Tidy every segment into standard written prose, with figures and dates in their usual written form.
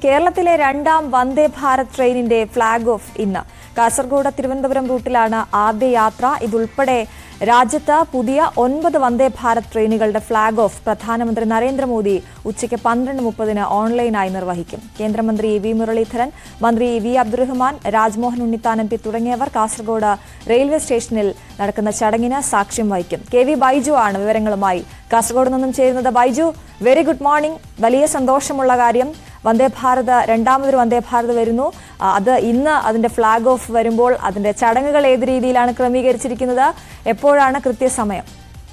കേരളത്തിലെ രണ്ടാം വന്ദേ ഭാരത് ട്രെയിനിന്റെ ഫ്ളാഗ് ഓഫ് ഇന്ന്. കാസർഗോഡ് തിരുവനന്തപുരം റൂട്ടിലാണ് ആദ്യ യാത്ര. ഇതുൾപ്പെടെ രാജ്യത്ത് പുതിയ 9 വന്ദേ ഭാരത് ട്രെയിനുകളുടെ ഫ്ളാഗ് ഓഫ് പ്രധാനമന്ത്രി നരേന്ദ്രമോദി ഉച്ചയ്ക്ക് 12:30 ഓൺലൈനായി നിർവഹിക്കും. കേന്ദ്രമന്ത്രി വി മുരളീധരൻ, മന്ത്രി വി അബ്ദുറഹ്മാൻ, രാജ്മോഹൻ ഉണ്ണിത്താൻ MP തുടങ്ങിയവർ കാസർഗോഡ് റെയിൽവേ സ്റ്റേഷനിൽ നടക്കുന്ന ചടങ്ങിന് സാക്ഷ്യം വഹിക്കും. KV ബൈജു ആണ് വിവരങ്ങളുമായി കാസർഗോഡ് നിന്നും ചേരുന്നത്. Baiju, very good morning. വലിയ സന്തോഷമുള്ള കാര്യം, വന്ദേ ഭാരത് രണ്ടാമതൊരു വന്ദേ ഭാരത് വരുന്നു. അത് ഇന്ന് അതിന്റെ ഫ്ളാഗ് ഓഫ് വരുമ്പോൾ അതിന്റെ ചടങ്ങുകൾ ഏത് രീതിയിലാണ് ക്രമീകരിച്ചിരിക്കുന്നത്? എപ്പോഴാണ് കൃത്യസമയം?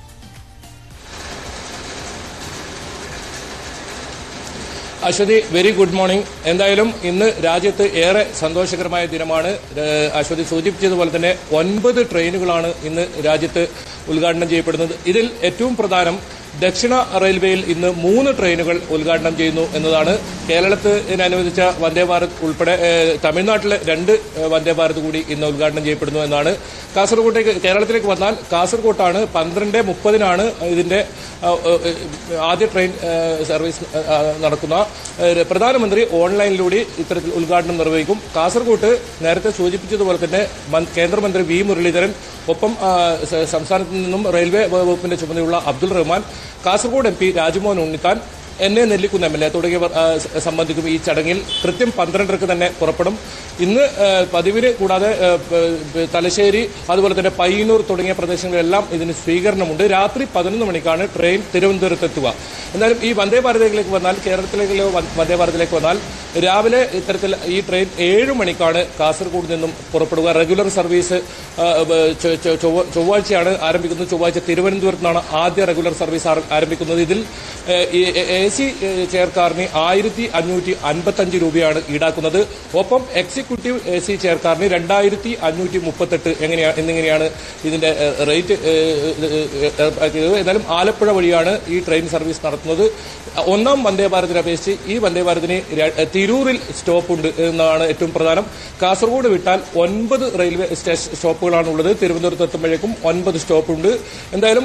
Aswathi, very good morning. എന്തായാലും ഇന്ന് രാജ്യത്ത് ഏറെ സന്തോഷകരമായ ദിനമാണ്. അശ്വതി സൂചിപ്പിച്ചതുപോലെ തന്നെ 9 ട്രെയിനുകളാണ് ഇന്ന് രാജ്യത്ത് ഉദ്ഘാടനം ചെയ്യപ്പെടുന്നത്. ഇതിൽ ഏറ്റവും പ്രധാനം ദക്ഷിണ റെയിൽവേയിൽ ഇന്ന് 3 ട്രെയിനുകൾ ഉദ്ഘാടനം ചെയ്യുന്നു എന്നതാണ്. കേരളത്തിന് അനുവദിച്ച വന്ദേ ഭാരത് ഉൾപ്പെടെ തമിഴ്നാട്ടിലെ 2 വന്ദേ ഭാരത് കൂടി ഇന്ന് ഉദ്ഘാടനം ചെയ്യപ്പെടുന്നു എന്നാണ്. കേരളത്തിലേക്ക് വന്നാൽ കാസർഗോട്ടാണ് 12:30 ഇതിന്റെ ആദ്യ ട്രെയിൻ സർവീസ് നടക്കുന്ന. പ്രധാനമന്ത്രി ഓൺലൈനിലൂടെ ഇത്തരത്തിൽ ഉദ്ഘാടനം നിർവഹിക്കും. കാസർഗോട്ട് നേരത്തെ സൂചിപ്പിച്ചതുപോലെ തന്നെ കേന്ദ്രമന്ത്രി വി മുരളീധരൻ, ഒപ്പം സംസ്ഥാനത്ത് നിന്നും റെയിൽവേ വകുപ്പിന്റെ ചുമതലയുള്ള അബ്ദുൾ റഹ്മാൻ, കാസർഗോഡ് MP രാജ്മോഹൻ ഉണ്ണിത്താൻ, എന്നെ നെല്ലിക്കുന്ന MLA തുടങ്ങിയവർ സംബന്ധിക്കും. ഈ ചടങ്ങിൽ കൃത്യം 12:30 തന്നെ പുറപ്പെടും. ഇന്ന് പതിവിന് കൂടാതെ തലശ്ശേരി, അതുപോലെ തന്നെ പയ്യന്നൂർ തുടങ്ങിയ പ്രദേശങ്ങളിലെല്ലാം ഇതിന് സ്വീകരണമുണ്ട്. രാത്രി 11 മണിക്കാണ് ട്രെയിൻ തിരുവനന്തപുരത്തെത്തുക. എന്നാലും ഈ വന്ദേ ഭാരതിലേക്ക് വന്നാൽ, കേരളത്തിലേക്കോ വന്ദേ ഭാരതിലേക്ക് വന്നാൽ രാവിലെ ഇത്തരത്തിൽ ഈ ട്രെയിൻ 7 മണിക്കാണ് കാസർഗോഡ് നിന്നും പുറപ്പെടുക. റെഗുലർ സർവീസ് ചൊവ്വാഴ്ചയാണ് ആരംഭിക്കുന്നത്. ചൊവ്വാഴ്ച തിരുവനന്തപുരത്ത് നിന്നാണ് ആദ്യ റെഗുലർ സർവീസ് ആരംഭിക്കുന്നത്. ഇതിൽ AC ചെയർക്കാരന് 1555 രൂപയാണ് ഈടാക്കുന്നത്. ഒപ്പം എക്സിക്യൂട്ടീവ് AC ചെയർക്കാരന് 2538 എന്നിങ്ങനെയാണ് ഇതിന്റെ റേറ്റ്. എന്നാലും ആലപ്പുഴ വഴിയാണ് ഈ ട്രെയിൻ സർവീസ് നടത്തുന്നത്. ഒന്നാം വന്ദേ ഭാരതിനെ അപേക്ഷിച്ച് ഈ വന്ദേ ഭാരതിന് തിരൂരിൽ സ്റ്റോപ്പുണ്ട് എന്നാണ് ഏറ്റവും പ്രധാനം. കാസർഗോഡ് വിട്ടാൽ 9 റെയിൽവേ സ്റ്റോപ്പുകളാണ് ഉള്ളത്. തിരുവനന്തപുരത്ത് എത്തുമ്പോഴേക്കും 9 സ്റ്റോപ്പുണ്ട്. എന്തായാലും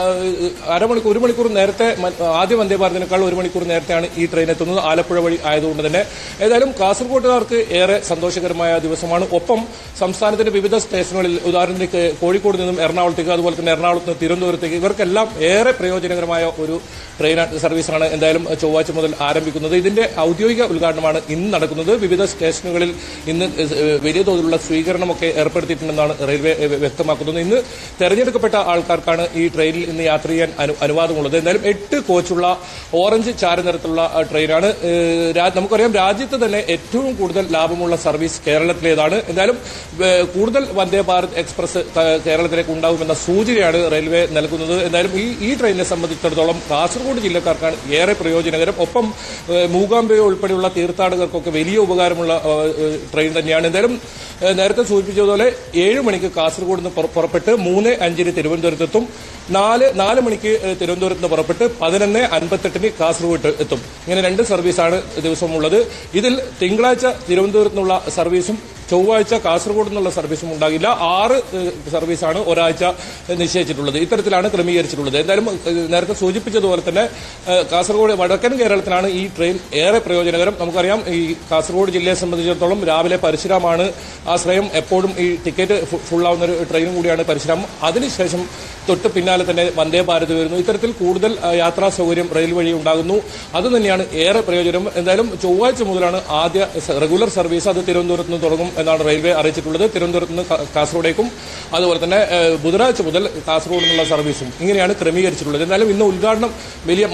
1 മണിക്കൂർ നേരത്തെ ആദ്യ വന്ദേ ഭാരതിനേക്കാൾ 1 മണിക്കൂർ നേരത്തെയാണ് ഈ ട്രെയിൻ എത്തുന്നത്, ആലപ്പുഴ വഴി ആയതുകൊണ്ട് തന്നെ. ഏതായാലും കാസർഗോഡുകാർക്ക് ഏറെ സന്തോഷകരമായ ദിവസമാണ്. ഒപ്പം സംസ്ഥാനത്തിന്റെ വിവിധ സ്റ്റേഷനുകളിൽ, ഉദാഹരണത്തിന് കോഴിക്കോട് നിന്നും എറണാകുളത്തേക്ക്, അതുപോലെ തന്നെ എറണാകുളത്ത് നിന്ന് തിരുവനന്തപുരത്തേക്ക്, ഇവർക്കെല്ലാം ഏറെ പ്രയോജനകരമായ ഒരു ട്രെയിൻ സർവീസാണ് എന്തായാലും ചൊവ്വാഴ്ച മുതൽ ആരംഭിക്കുന്നത്. ഇതിന്റെ ഔദ്യോഗിക ഉദ്ഘാടനമാണ് ഇന്ന് നടക്കുന്നത്. വിവിധ സ്റ്റേഷനുകളിൽ ഇന്ന് വലിയ തോതിലുള്ള സ്വീകരണമൊക്കെ ഏർപ്പെടുത്തിയിട്ടുണ്ടെന്നാണ് റെയിൽവേ വ്യക്തമാക്കുന്നത്. ഇന്ന് തെരഞ്ഞെടുക്കപ്പെട്ട ആൾക്കാർക്കാണ് ഈ ട്രെയിനിൽ ഇന്ന് യാത്ര ചെയ്യാൻ അനുവാദമുള്ളത്. എന്തായാലും 8 കോച്ചുള്ള ഓറഞ്ച് ചാരനിറത്തിലുള്ള ട്രെയിനാണ്. നമുക്കറിയാം, രാജ്യത്ത് തന്നെ ഏറ്റവും കൂടുതൽ ലാഭമുള്ള സർവീസ് കേരളത്തിലേതാണ്. എന്തായാലും കൂടുതൽ വന്ദേ ഭാരത് എക്സ്പ്രസ് കേരളത്തിലേക്ക് ഉണ്ടാകുമെന്ന സൂചനയാണ് റെയിൽവേ നൽകുന്നത്. എന്തായാലും ഈ ട്രെയിനിനെ സംബന്ധിച്ചിടത്തോളം കാസർഗോഡ് ജില്ലക്കാർക്കാണ് ഏറെ പ്രയോജനകരം. ഒപ്പം മൂകാംബിക ഉൾപ്പെടെയുള്ള തീർത്ഥാടകർക്കൊക്കെ വലിയ ഉപകാരമുള്ള ട്രെയിൻ തന്നെയാണ്. എന്തായാലും നേരത്തെ സൂചിപ്പിച്ചതുപോലെ 7 മണിക്ക് കാസർഗോഡ് നിന്ന് പുറപ്പെട്ട് 3:05 തിരുവനന്തപുരത്തെത്തും. 4 മണിക്ക് തിരുവനന്തപുരത്ത് നിന്ന് പുറപ്പെട്ട് 11:58 കാസർഗോഡ് എത്തും. ഇങ്ങനെ 2 സർവീസാണ് ദിവസമുള്ളത്. ഇതിൽ തിങ്കളാഴ്ച തിരുവനന്തപുരത്ത് നിന്നുള്ള സർവീസും ചൊവ്വാഴ്ച കാസർഗോഡ് നിന്നുള്ള സർവീസും ഉണ്ടാകില്ല. 6 സർവീസാണ് ഒരാഴ്ച നിശ്ചയിച്ചിട്ടുള്ളത്. ഇത്തരത്തിലാണ് ക്രമീകരിച്ചിട്ടുള്ളത്. എന്തായാലും നേരത്തെ സൂചിപ്പിച്ചതുപോലെ തന്നെ കാസർഗോഡ്, വടക്കൻ കേരളത്തിലാണ് ഈ ട്രെയിൻ ഏറെ പ്രയോജനകരം. നമുക്കറിയാം, ഈ കാസർഗോഡ് ജില്ലയെ സംബന്ധിച്ചിടത്തോളം രാവിലെ പരശുരാമാണ് ആശ്രയം. എപ്പോഴും ഈ ടിക്കറ്റ് ഫുള്ളാവുന്ന ഒരു ട്രെയിനും കൂടിയാണ് പരശുരാം. അതിനുശേഷം തൊട്ട് പിന്നാലെ തന്നെ വന്ദേ ഭാരത് വരുന്നു. ഇത്തരത്തിൽ കൂടുതൽ യാത്രാ സൗകര്യം റെയിൽ വഴി ഉണ്ടാകുന്നു. അതുതന്നെയാണ് ഏറെ പ്രയോജനം. എന്തായാലും ചൊവ്വാഴ്ച മുതലാണ് ആദ്യ റെഗുലർ സർവീസ്. അത് തിരുവനന്തപുരത്ത് നിന്ന് തുടങ്ങും എന്നാണ് റെയിൽവേ അറിയിച്ചിട്ടുള്ളത്. തിരുവനന്തപുരത്ത് നിന്ന് കാസർഗോഡേക്കും, അതുപോലെ തന്നെ ബുധനാഴ്ച മുതൽ കാസർഗോഡ് നിന്നുള്ള സർവീസും ഇങ്ങനെയാണ് ക്രമീകരിച്ചിട്ടുള്ളത്. എന്നാലും ഇന്ന് വലിയ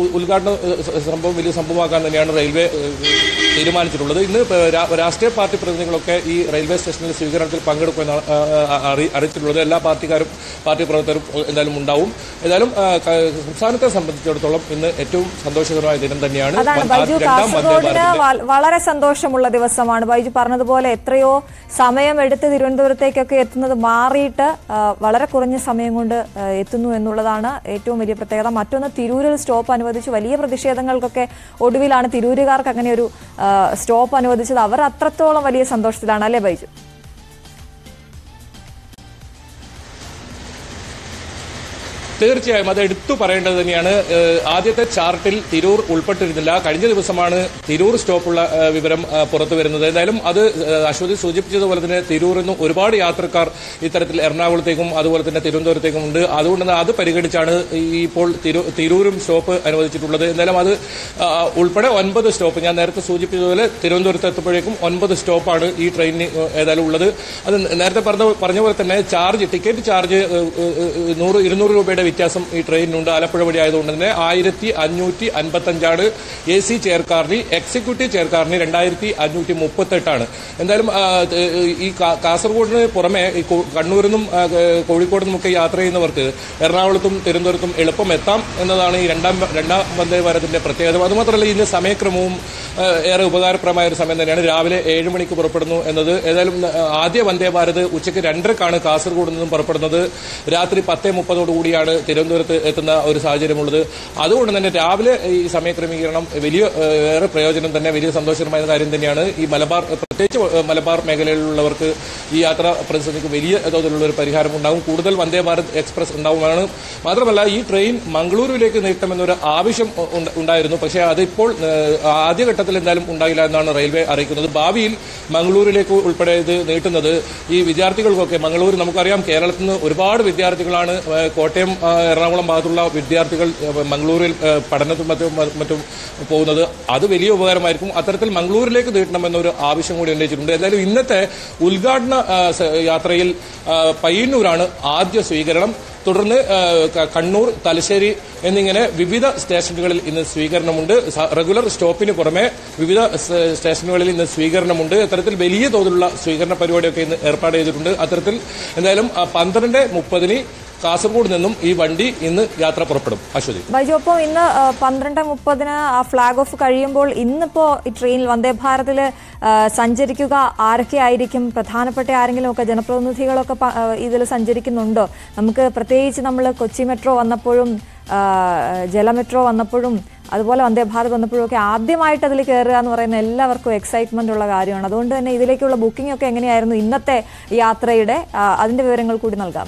സംഭവമാക്കാൻ തന്നെയാണ് റെയിൽവേ തീരുമാനിച്ചിട്ടുള്ളത്. ഇന്ന് രാഷ്ട്രീയ പാർട്ടി പ്രതിനിധികളൊക്കെ ഈ റെയിൽവേ സ്റ്റേഷനിൽ സ്വീകരണത്തിൽ പങ്കെടുക്കുമെന്നാണ് അറിയിച്ചിട്ടുള്ളത്. എല്ലാ പാർട്ടി പ്രവർത്തകരും എന്തായാലും ഉണ്ടാവും. ഏതായാലും സംസ്ഥാനത്തെ സംബന്ധിച്ചിടത്തോളം ഇന്ന് ഏറ്റവും സന്തോഷകരമായ ദിനം തന്നെയാണ്. വളരെ സന്തോഷമുള്ള ദിവസമാണ്. ബൈജു പറഞ്ഞതുപോലെ എത്രയോ സമയമെടുത്ത് തിരുവനന്തപുരത്തേക്കൊക്കെ എത്തുന്നത് മാറിയിട്ട് വളരെ കുറഞ്ഞ സമയം കൊണ്ട് എത്തുന്നു എന്നുള്ളതാണ് ഏറ്റവും വലിയ പ്രത്യേകത. മറ്റൊന്ന്, തിരൂരിൽ സ്റ്റോപ്പ് അനുവദിച്ചു. വലിയ പ്രതിഷേധങ്ങൾക്കൊക്കെ ഒടുവിലാണ് തിരൂരുകാർക്ക് അങ്ങനെ ഒരു സ്റ്റോപ്പ് അനുവദിച്ചത്. അവർ അത്രത്തോളം വലിയ സന്തോഷത്തിലാണ്, അല്ലേ ബൈജു? തീർച്ചയായും അത് എടുത്തു പറയേണ്ടത് തന്നെയാണ്. ആദ്യത്തെ ചാർട്ടിൽ തിരൂർ ഉൾപ്പെട്ടിരുന്നില്ല. കഴിഞ്ഞ ദിവസമാണ് തിരൂർ സ്റ്റോപ്പുള്ള വിവരം പുറത്തു വരുന്നത്. എന്തായാലും അത് അശ്വതി സൂചിപ്പിച്ചതുപോലെ തന്നെ തിരൂരിൽ നിന്ന് ഒരുപാട് യാത്രക്കാർ ഇത്തരത്തിൽ എറണാകുളത്തേക്കും അതുപോലെ തന്നെ തിരുവനന്തപുരത്തേക്കും ഉണ്ട്. അതുകൊണ്ട് തന്നെ അത് പരിഗണിച്ചാണ് ഇപ്പോൾ തിരൂരും സ്റ്റോപ്പ് അനുവദിച്ചിട്ടുള്ളത്. എന്തായാലും അത് ഉൾപ്പെടെ 9 സ്റ്റോപ്പ്, ഞാൻ നേരത്തെ സൂചിപ്പിച്ചതുപോലെ തിരുവനന്തപുരത്ത് എത്തുമ്പോഴേക്കും 9 സ്റ്റോപ്പാണ് ഈ ട്രെയിനിന് ഏതായാലും ഉള്ളത്. അത് നേരത്തെ പറഞ്ഞ പോലെ തന്നെ ടിക്കറ്റ് ചാർജ് 100-200 രൂപയുടെ വ്യത്യാസം ഈ ട്രെയിനിനുണ്ട്. ആലപ്പുഴ വഴി ആയതുകൊണ്ട് തന്നെ 1555 AC ചെയർക്കാറിന്, എക്സിക്യൂട്ടീവ് ചെയർക്കാറിന് 2538. എന്തായാലും ഈ കാസർഗോഡിന് പുറമെ കണ്ണൂരിൽ നിന്നും കോഴിക്കോട് നിന്നുമൊക്കെ യാത്ര ചെയ്യുന്നവർക്ക് എറണാകുളത്തും തിരുവനന്തപുരത്തും എളുപ്പം എത്താം എന്നതാണ് ഈ രണ്ടാം വന്ദേ ഭാരതിന്റെ പ്രത്യേകത. അതുമാത്രമല്ല ഇതിന്റെ സമയക്രമവും ഏറെ ഉപകാരപ്രദമായ ഒരു സമയം തന്നെയാണ്. രാവിലെ 7 മണിക്ക് പുറപ്പെടുന്നു എന്നത്. ഏതായാലും ആദ്യ വന്ദേ ഭാരത് ഉച്ചയ്ക്ക് 2:30 കാസർഗോഡ് നിന്നും പുറപ്പെടുന്നത്. രാത്രി 10:30 തിരുവനന്തപുരത്ത് എത്തുന്ന ഒരു സാഹചര്യമുള്ളത്. അതുകൊണ്ട് തന്നെ രാവിലെ ഈ സമയക്രമീകരണം ഏറെ പ്രയോജനം തന്നെ, വലിയ സന്തോഷകരമായ കാര്യം തന്നെയാണ്. ഈ പ്രത്യേകിച്ച് മലബാർ മേഖലയിലുള്ളവർക്ക് ഈ യാത്രാ പ്രതിസന്ധിക്ക് വലിയ തോതിലുള്ള ഒരു പരിഹാരം ഉണ്ടാകും. കൂടുതൽ വന്ദേ ഭാരത് എക്സ്പ്രസ് ഉണ്ടാവുകയാണ്. മാത്രമല്ല ഈ ട്രെയിൻ മംഗളൂരുവിലേക്ക് നീട്ടണമെന്നൊരു ആവശ്യം ഉണ്ടായിരുന്നു. പക്ഷേ അതിപ്പോൾ ആദ്യഘട്ടത്തിൽ എന്തായാലും ഉണ്ടായില്ല എന്നാണ് റെയിൽവേ അറിയിക്കുന്നത്. ഭാവിയിൽ മംഗളൂരിലേക്ക് ഉൾപ്പെടെ ഇത് നീട്ടുന്നത് ഈ വിദ്യാർത്ഥികൾക്കൊക്കെ, മംഗളൂർ നമുക്കറിയാം കേരളത്തിൽ നിന്ന് ഒരുപാട് വിദ്യാർത്ഥികളാണ്, കോട്ടയം എറണാകുളം ഭാഗത്തുള്ള വിദ്യാർത്ഥികൾ മംഗളൂരിൽ പഠനത്തിനും മറ്റും പോകുന്നത്. അത് വലിയ ഉപകാരമായിരിക്കും. അത്തരത്തിൽ മംഗളൂരിലേക്ക് നീട്ടണമെന്നൊരു ആവശ്യം കൂടി ഉന്നയിച്ചിട്ടുണ്ട്. എന്തായാലും ഇന്നത്തെ ഉദ്ഘാടന യാത്രയിൽ പയ്യന്നൂരാണ് ആദ്യ സ്വീകരണം. തുടർന്ന് കണ്ണൂർ, തലശ്ശേരി എന്നിങ്ങനെ വിവിധ സ്റ്റേഷനുകളിൽ ഇന്ന് സ്വീകരണമുണ്ട്. റെഗുലർ സ്റ്റോപ്പിന് പുറമെ വിവിധ സ്റ്റേഷനുകളിൽ ഇന്ന് സ്വീകരണമുണ്ട്. അത്തരത്തിൽ വലിയ തോതിലുള്ള സ്വീകരണ പരിപാടിയൊക്കെ ഇന്ന് ഏർപ്പാട് ചെയ്തിട്ടുണ്ട്. അത്തരത്തിൽ എന്തായാലും 12:30 കാസർഗോഡ് നിന്നും ഈ വണ്ടി ഇന്ന് യാത്ര പുറപ്പെടും. അശ്വതി, ബൈജു, അപ്പോൾ ഇന്ന് 12:30 ആ ഫ്ലാഗ് ഓഫ് കഴിയുമ്പോൾ ഇന്നിപ്പോ ഈ ട്രെയിനിൽ വന്ദേ ഭാരതിൽ സഞ്ചരിക്കുക ആരൊക്കെയായിരിക്കും? പ്രധാനപ്പെട്ട ആരെങ്കിലും ഒക്കെ ജനപ്രതിനിധികളൊക്കെ ഇതിൽ സഞ്ചരിക്കുന്നുണ്ടോ? നമുക്ക് പ്രത്യേകിച്ച് നമ്മൾ കൊച്ചി മെട്രോ വന്നപ്പോഴും ജല മെട്രോ വന്നപ്പോഴും അതുപോലെ വന്ദേ ഭാരത് വന്നപ്പോഴും ഒക്കെ ആദ്യമായിട്ട് അതിൽ കയറുക എന്ന് പറയുന്ന എല്ലാവർക്കും എക്സൈറ്റ്മെന്റ് ഉള്ള കാര്യമാണ്. അതുകൊണ്ട് തന്നെ ഇതിലേക്കുള്ള ബുക്കിംഗ് ഒക്കെ എങ്ങനെയായിരുന്നു ഇന്നത്തെ യാത്രയുടെ? അതിന്റെ വിവരങ്ങൾ കൂടി നൽകാം.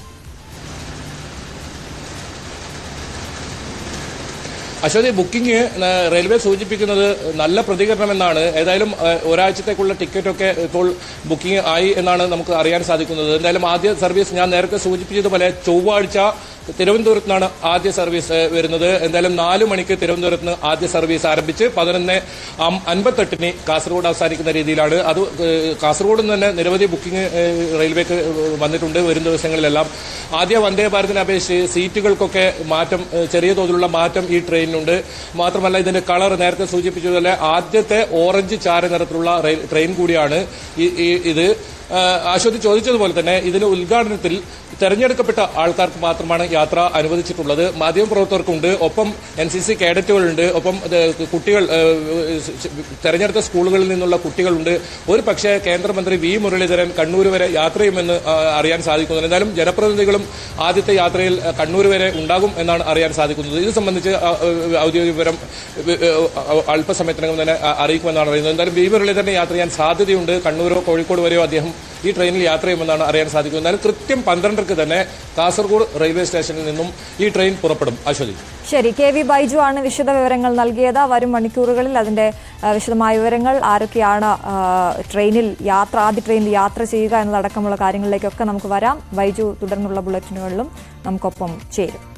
അശ്വതി, ബുക്കിംഗ് റെയിൽവേ സൂചിപ്പിക്കുന്നത് നല്ല പ്രതികരണമെന്നാണ്. ഏതായാലും ഒരാഴ്ചത്തേക്കുള്ള ടിക്കറ്റൊക്കെ ഇപ്പോൾ ബുക്കിംഗ് ആയി എന്നാണ് നമുക്ക് അറിയാൻ സാധിക്കുന്നത്. എന്തായാലും ആദ്യ സർവീസ് ഞാൻ നേരത്തെ സൂചിപ്പിച്ചതുപോലെ ചൊവ്വാഴ്ച തിരുവനന്തപുരത്ത് നിന്നാണ് ആദ്യ സർവീസ് വരുന്നത്. എന്തായാലും 4 മണിക്ക് തിരുവനന്തപുരത്ത് നിന്ന് ആദ്യ സർവീസ് ആരംഭിച്ച് 11:58 കാസർഗോഡ് അവസാനിക്കുന്ന രീതിയിലാണ്. അത് കാസർഗോഡ് നിന്ന് തന്നെ നിരവധി ബുക്കിംഗ് റെയിൽവേക്ക് വന്നിട്ടുണ്ട് വരും ദിവസങ്ങളിലെല്ലാം. ആദ്യ വന്ദേ ഭാരതിനെ അപേക്ഷിച്ച് സീറ്റുകൾക്കൊക്കെ ചെറിയ തോതിലുള്ള മാറ്റം ഈ ട്രെയിനിനുണ്ട്. മാത്രമല്ല ഇതിന്റെ കളർ നേരത്തെ സൂചിപ്പിച്ചതുപോലെ ആദ്യത്തെ ഓറഞ്ച് ചാര നിറത്തിലുള്ള ട്രെയിൻ കൂടിയാണ് ഇത്. അശ്വതി ചോദിച്ചതുപോലെ തന്നെ ഇതിന്റെ ഉദ്ഘാടനത്തിൽ തെരഞ്ഞെടുക്കപ്പെട്ട ആൾക്കാർക്ക് മാത്രമാണ് യാത്ര അനുവദിച്ചിട്ടുള്ളത്. മാധ്യമപ്രവർത്തകർക്കുണ്ട്, ഒപ്പം NCC കേഡറ്റുകളുണ്ട്, ഒപ്പം കുട്ടികൾ, തെരഞ്ഞെടുത്ത സ്കൂളുകളിൽ നിന്നുള്ള കുട്ടികളുണ്ട്. ഒരു പക്ഷേ കേന്ദ്രമന്ത്രി V. മുരളീധരൻ കണ്ണൂർ വരെ യാത്ര ചെയ്യുമെന്ന് അറിയാൻ സാധിക്കുന്നു. എന്തായാലും ജനപ്രതിനിധികളും ആദ്യത്തെ യാത്രയിൽ കണ്ണൂർ വരെ ഉണ്ടാകും എന്നാണ് അറിയാൻ സാധിക്കുന്നത്. ഇത് സംബന്ധിച്ച് ഔദ്യോഗിക വിവരം അല്പസമയത്തിനകം തന്നെ അറിയിക്കുമെന്നാണ് അറിയുന്നത്. എന്തായാലും V. മുരളീധരനെ യാത്ര ചെയ്യാൻ സാധ്യതയുണ്ട്. കണ്ണൂരോ കോഴിക്കോട് വരെയോ അദ്ദേഹം ഈ ട്രെയിനിൽ യാത്ര ചെയ്യുമെന്നാണ് അറിയാൻ സാധിക്കുന്നത്. എന്നാലും കൃത്യം 12:00 തന്നെ കാസർഗോഡ് റെയിൽവേ സ്റ്റേഷനിൽ നിന്നും ഈ ട്രെയിൻ പുറപ്പെടും. അശ്വതി, ശരി. KV ബൈജു ആണ് വിശദ വിവരങ്ങൾ നൽകിയത്. വരും മണിക്കൂറുകളിൽ അതിന്റെ വിശദമായ വിവരങ്ങൾ, ആരൊക്കെയാണ് ആദ്യ ട്രെയിനിൽ യാത്ര ചെയ്യുക എന്നതടക്കമുള്ള കാര്യങ്ങളിലേക്കൊക്കെ നമുക്ക് വരാം. ബൈജു തുടർന്നുള്ള ബുള്ളറ്റിനുകളിലും നമുക്കൊപ്പം ചേരും.